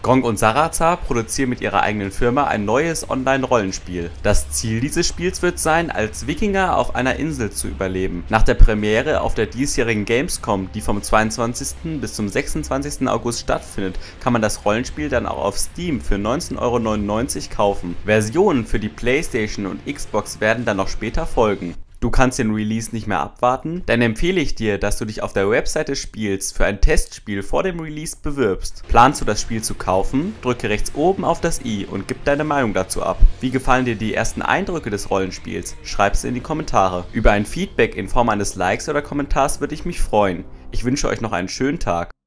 Gronkh und Sarazar produzieren mit ihrer eigenen Firma ein neues Online-Rollenspiel. Das Ziel dieses Spiels wird sein, als Wikinger auf einer Insel zu überleben. Nach der Premiere auf der diesjährigen Gamescom, die vom 22. bis zum 26. August stattfindet, kann man das Rollenspiel dann auch auf Steam für 19,99 € kaufen. Versionen für die PlayStation und Xbox werden dann noch später folgen. Du kannst den Release nicht mehr abwarten? Dann empfehle ich dir, dass du dich auf der Website des Spiels für ein Testspiel vor dem Release bewirbst. Planst du das Spiel zu kaufen? Drücke rechts oben auf das i und gib deine Meinung dazu ab. Wie gefallen dir die ersten Eindrücke des Rollenspiels? Schreib es in die Kommentare. Über ein Feedback in Form eines Likes oder Kommentars würde ich mich freuen. Ich wünsche euch noch einen schönen Tag.